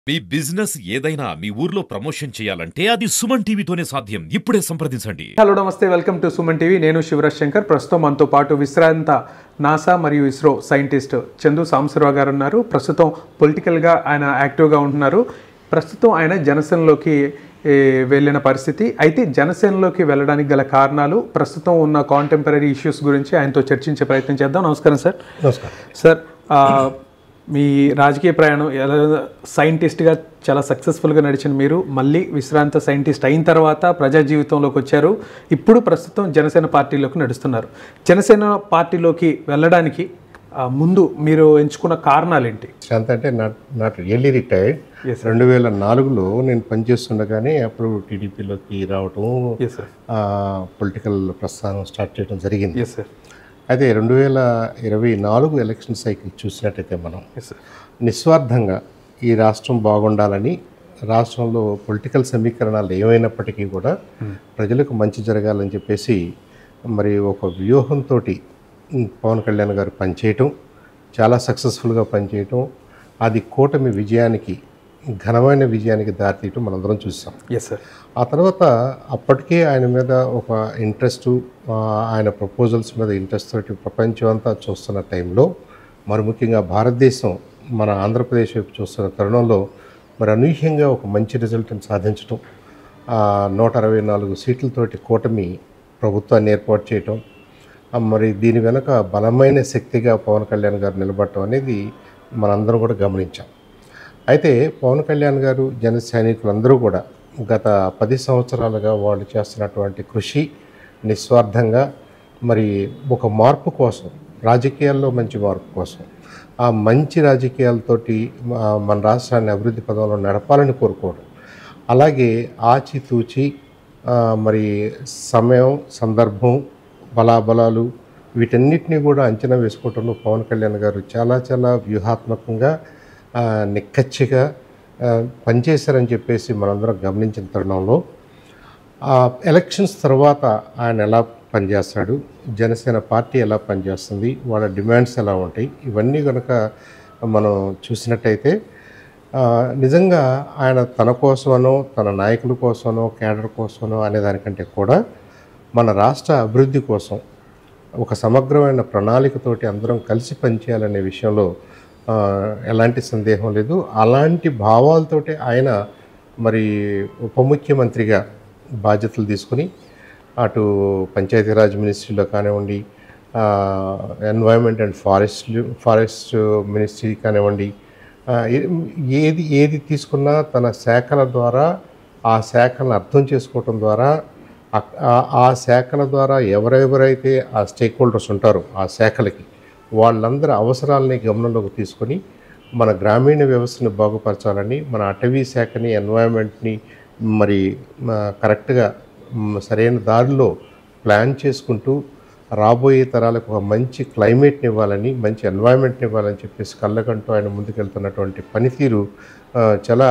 మీ business ఏదైనా మీ ఊర్లో promotion చేయాలంటే అది సుమన్ టీవీతోనే సాధ్యం. ఇప్పుడే సంప్రదించండి. హలో నమస్తే, వెల్కమ్ టు సుమన్ టీవీ. నేను శివరాజ్ శంకర్. ప్రస్తుతం మనతో పాటు విశ్రాంత నాసా మరియు ఇస్రో సైంటిస్ట్ చందు సాంబశివరావు గారు ఉన్నారు. ప్రస్తుతం పొలిటికల్గా ఆయన యాక్టివ్గా ఉంటున్నారు. ప్రస్తుతం ఆయన జనసేనలోకి వెళ్ళిన పరిస్థితి. అయితే జనసేనలోకి వెళ్ళడానికి గల కారణాలు, ప్రస్తుతం ఉన్న కాంటెంపరీ ఇష్యూస్ గురించి ఆయనతో చర్చించే ప్రయత్నం చేద్దాం. నమస్కారం సార్. నమస్కారం సార్. మీ రాజకీయ ప్రయాణం ఎలా, సైంటిస్ట్గా చాలా సక్సెస్ఫుల్గా నడిచిన మీరు మళ్ళీ విశ్రాంత సైంటిస్ట్ అయిన తర్వాత ప్రజా జీవితంలోకి వచ్చారు. ఇప్పుడు ప్రస్తుతం జనసేన పార్టీలోకి నడుస్తున్నారు. జనసేన పార్టీలోకి వెళ్ళడానికి ముందు మీరు ఎంచుకున్న కారణాలు ఏంటి? శాంత అంటే నాట్ రియల్లీ రిటైర్డ్. 2004లో నేను పనిచేస్తుండగానే అప్పుడు టీడీపీలోకి రావటం, పొలిటికల్ ప్రస్థానం స్టార్ట్ చేయడం జరిగింది. అయితే 2024 ఎలక్షన్ సైకిల్ చూసినట్టయితే మనం నిస్వార్థంగా ఈ రాష్ట్రం బాగుండాలని, రాష్ట్రంలో పొలిటికల్ సమీకరణాలు ఏమైనప్పటికీ కూడా ప్రజలకు మంచి జరగాలని చెప్పేసి మరి ఒక వ్యూహంతో పవన్ కళ్యాణ్ గారు పనిచేయటం, చాలా సక్సెస్ఫుల్గా పనిచేయటం, అది కూటమి విజయానికి, ఘనమైన విజయానికి దారితీయటం మనందరం చూసాం. ఆ తర్వాత అప్పటికే ఆయన మీద ఒక ఇంట్రెస్ట్, ఆయన ప్రపోజల్స్ మీద ఇంట్రెస్ట్ తోటి ప్రపంచం అంతా చూస్తున్న టైంలో, మరి ముఖ్యంగా భారతదేశం మన ఆంధ్రప్రదేశ్ వైపు చూస్తున్న తరుణంలో మరి అనూహ్యంగా ఒక మంచి రిజల్ట్ని సాధించటం, 164 సీట్లతోటి కూటమి ప్రభుత్వాన్ని ఏర్పాటు చేయటం, మరి దీని వెనుక బలమైన శక్తిగా పవన్ కళ్యాణ్ గారు నిలబడటం అనేది మనందరం కూడా గమనించాం. అయితే పవన్ కళ్యాణ్ గారు, జన సైనికులందరూ కూడా గత 10 సంవత్సరాలుగా వాళ్ళు చేస్తున్నటువంటి కృషి, నిస్వార్థంగా మరి ఒక మార్పు కోసం, రాజకీయాల్లో మంచి మార్పు కోసం, ఆ మంచి రాజకీయాలతోటి మన రాష్ట్రాన్ని అభివృద్ధి పదంలో నడపాలని కోరుకోవడం, అలాగే ఆచితూచి మరి సమయం, సందర్భం, బలాబలాలు వీటన్నిటినీ కూడా అంచనా వేసుకోవడంలో పవన్ కళ్యాణ్ గారు చాలా చాలా వ్యూహాత్మకంగా, నిక్కచ్చిగా పనిచేశారని చెప్పేసి మనందరం గమనించిన తరుణంలో, ఎలక్షన్స్ తర్వాత ఆయన ఎలా పనిచేస్తాడు, జనసేన పార్టీ ఎలా పనిచేస్తుంది, వాళ్ళ డిమాండ్స్ ఎలా ఉంటాయి, ఇవన్నీ కనుక మనం చూసినట్టయితే నిజంగా ఆయన తన కోసమనో, తన నాయకుల కోసమనో, కేడర్ కోసమనో అనేదానికంటే కూడా మన రాష్ట్ర అభివృద్ధి కోసం ఒక సమగ్రమైన ప్రణాళికతోటి అందరం కలిసి పనిచేయాలనే విషయంలో ఎలాంటి సందేహం లేదు. అలాంటి భావాలతోటి ఆయన మరి ఉప ముఖ్యమంత్రిగా బాధ్యతలు తీసుకుని, అటు పంచాయతీరాజ్ మినిస్ట్రీలో కానివ్వండి, ఎన్వైరన్మెంట్ అండ్ ఫారెస్ట్ మినిస్ట్రీ కానివ్వండి, ఏది తీసుకున్నా తన శాఖల ద్వారా, ఆ శాఖలను అర్థం చేసుకోవటం ద్వారా, ఆ శాఖల ద్వారా ఎవరెవరైతే ఆ స్టేక్ హోల్డర్స్ ఉంటారో ఆ శాఖలకి, వాళ్ళందరి అవసరాలని గమనంలోకి తీసుకొని మన గ్రామీణ వ్యవస్థను బాగుపరచాలని, మన అటవీ శాఖని, ఎన్వైరన్మెంట్ని మరి కరెక్ట్గా సరైన దారిలో ప్లాన్ చేసుకుంటూ రాబోయే తరాలకు ఒక మంచి క్లైమేట్ని ఇవ్వాలని, మంచి ఎన్వైరన్మెంట్ని ఇవ్వాలని చెప్పేసి కళ్ళకంటూ ఆయన ముందుకెళ్తున్నటువంటి పనితీరు చాలా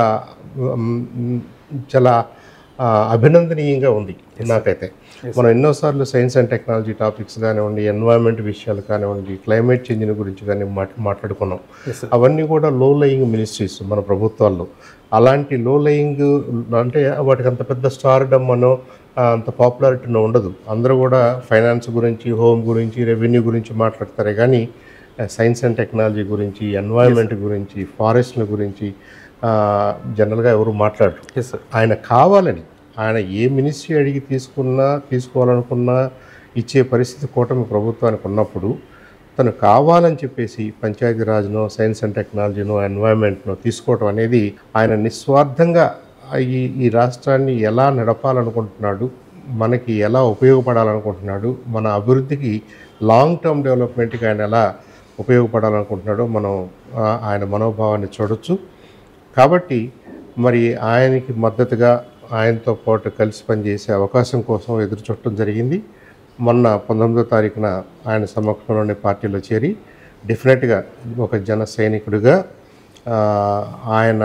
చాలా అభినందనీయంగా ఉంది నాకైతే. మనం ఎన్నోసార్లు సైన్స్ అండ్ టెక్నాలజీ టాపిక్స్ కానివ్వండి, ఎన్వైరన్మెంట్ విషయాలు కానివ్వండి, క్లైమేట్ చేంజ్ని గురించి కానీ మాట్లాడుకున్నాం. అవన్నీ కూడా లో లయింగ్ మినిస్ట్రీస్ మన ప్రభుత్వాల్లో. అలాంటి లో లయింగ్ అంటే వాటికి అంత పెద్ద స్టార్డమ్ అనో అంత పాపులారిటీనో ఉండదు. అందరూ కూడా ఫైనాన్స్ గురించి, హోమ్ గురించి, రెవెన్యూ గురించి మాట్లాడతారే కానీ సైన్స్ అండ్ టెక్నాలజీ గురించి, ఎన్వైరన్మెంట్ గురించి, ఫారెస్ట్ల గురించి జనరల్గా ఎవరు మాట్లాడరు. ఆయన కావాలని, ఆయన ఏ మినిస్ట్రీ అడిగి తీసుకోవాలనుకున్నా ఇచ్చే పరిస్థితి కూటమి ప్రభుత్వానికి ఉన్నప్పుడు, తను కావాలని చెప్పేసి పంచాయతీరాజ్నో, సైన్స్ అండ్ టెక్నాలజీనో, ఎన్వైరన్మెంట్నో తీసుకోవడం అనేది ఆయన నిస్వార్థంగా ఈ రాష్ట్రాన్ని ఎలా నడపాలనుకుంటున్నాడు, మనకి ఎలా ఉపయోగపడాలనుకుంటున్నాడు, మన అభివృద్ధికి, లాంగ్ టర్మ్ డెవలప్మెంట్కి ఆయన ఎలా ఉపయోగపడాలనుకుంటున్నాడో మనం ఆయన మనోభావాన్ని చూడొచ్చు. కాబట్టి మరి ఆయనకి మద్దతుగా, ఆయనతో పాటు కలిసి పనిచేసే అవకాశం కోసం ఎదురు చూడటం జరిగింది. మొన్న 19వ తారీఖున ఆయన సమక్షంలోని పార్టీలో చేరి డెఫినెట్గా ఒక జన సైనికుడిగా ఆయన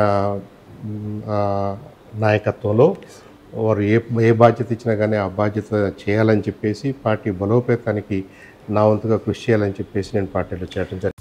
నాయకత్వంలో వారు ఏ బాధ్యత ఇచ్చినా కానీ ఆ బాధ్యత చేయాలని చెప్పేసి, పార్టీ బలోపేతానికి నా వంతుగా కృషి చేయాలని చెప్పేసి నేను పార్టీలో చేయడం జరిగింది.